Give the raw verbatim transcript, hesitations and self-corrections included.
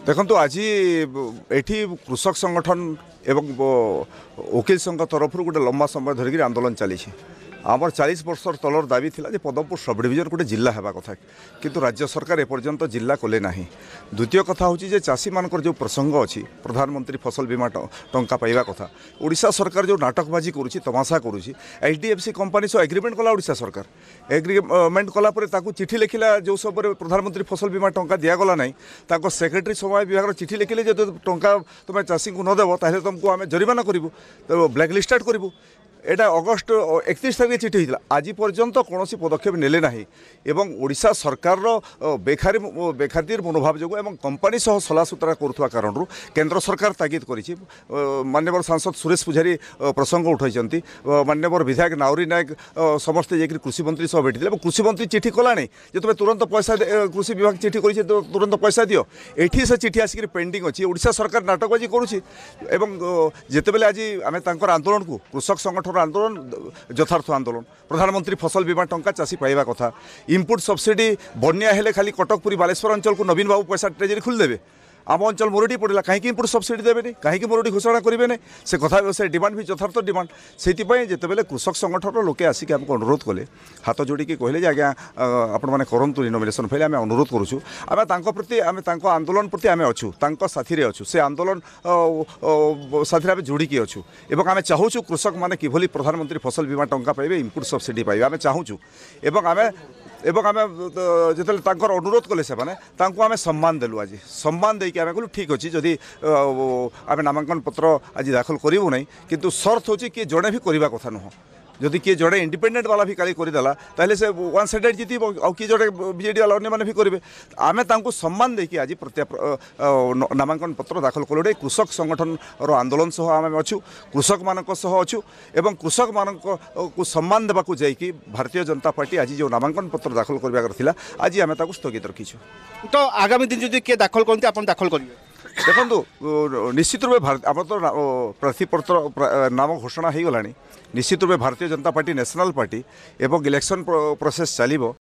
देखो आज एठी कृषक संगठन एवं वकिल संघ तरफ गोटे लंबा समय धरिक आंदोलन चली आमर चालीस वर्ष तलर दाबी थिला जे पदमपुर सब डिविजन गोटे जिला हेबा कथा किंतु राज्य सरकार एपर्यंत जिला कले नाही। द्वितीय कथा होची जे चाषी मानकर जो प्रसंग अछि प्रधानमंत्री फसल बीमा टंका पाइबा कथा ओडिशा सरकार जो नाटकबाजी करुछि तमाशा करुछि एचडीएफसी कंपनी सो एग्रीमेंट कला ओडिशा सरकार एग्रीमेंट कला परे ताकू चिठी लिखिला जो सब प्रधानमंत्री फसल बीमा टंका दिया गला नाही ताको सेक्रेटरी समय विभाग चिठी लिखिले जे टंका तुम चाषी को न देबो ताहे तुमको आमे जरिमाना करिवु तो ब्लैक लिस्टेड करिवु। एटा अगस्ट एकतीस तारीख चिठी होता आज पर्यंत कौन पदक्षेप नेले ना एवं ओडिशा सरकार बेखारी बेखातिर मनोभाव जो एवं कंपनी सह सलासुतरा करुवा कारण केंद्र सरकार तागिद करी माननीय सांसद सुरेश पुजारी प्रसंग उठाई माननीय विधायक नाउरी नायक समस्ते जाकर कृषि मंत्री सह भेटी कृषि मंत्री चिठी कला जे तुम तुरंत पैसा कृषि विभाग चिठी कर तुरंत पैसा दियो एठी से चिठी आसिक पेंडिंग अच्छी ओडिशा सरकार नाटकबाजी करुँची जितेबले आज आम आंदोलन को कृषक संगठन आंदोलन यथार्थ आंदोलन प्रधानमंत्री फसल बीमा टंका चाषी पाइबा कथा इनपुट सब्सिडी बन्या हेले खाली कटक पुरी बालेश्वर अंचल को नवीन बाबू पैसा ट्रेजरी खोलदेवे आम अंचल मोरडी पड़ा कहीं इनपुट सब्सिडी देवे कहीं मोरडी घोषणा करेंगे नहीं से कथा से डिमांड भी यथार्थ डिमांड से जितेबले कृषक संगठन लोके आसिक आमको अनुरोध कले हाथ जोड़ी कहले आज्ञा आपण मैंने करूँ नॉमिनेशन फाइल आम अनुरोध करुँ आम प्रति आम आंदोलन प्रति आम अच्छू साथी अच्छू से आंदोलन साथी आम जोड़िकी अच्छू एवं आम चाहूँ कृषक मैंने किभली प्रधानमंत्री फसल बीमा टंका पाइबे इनपुट सब्सिडी पाइबे आम चाहूँ एवं आम एवं आम जो अनुरोध कले से आम सम्मान देलु आज सम्मान देकी आम कहलु ठीक अच्छे जदि आम नामांकन पत्र आज दाखल करूँ ना किंतु शर्त हो कि जड़े भी करवा कथा नुह जदि किए जड़े इंडिपेंडेंट वाला भी काली करदेला ताहले से वन साइडेड जीतब आउ किए जड़े बीजेडी वाला अन्य मैंने भी करेंगे आम तांको सम्मान देकी आज प्रत्या नामांकन पत्र दाखल कले कृषक संगठन आंदोलन सह आम अच्छू कृषक मान अच्छू एवं कृषक मान को सम्मान देवा जाइए भारतीय जनता पार्टी आज जो नामांकन पत्र दाखल करवा आज आम स्थगित रखीचु। तो आगामी दिन जो किए दाखल करते आप दाखल करेंगे देखो निश्चित रूप भारत आम तो प्रार्थीपत्र नाम घोषणा हो गला निश्चित रूप Bharatiya Janata party national party एवं इलेक्शन प्रोसेस चलो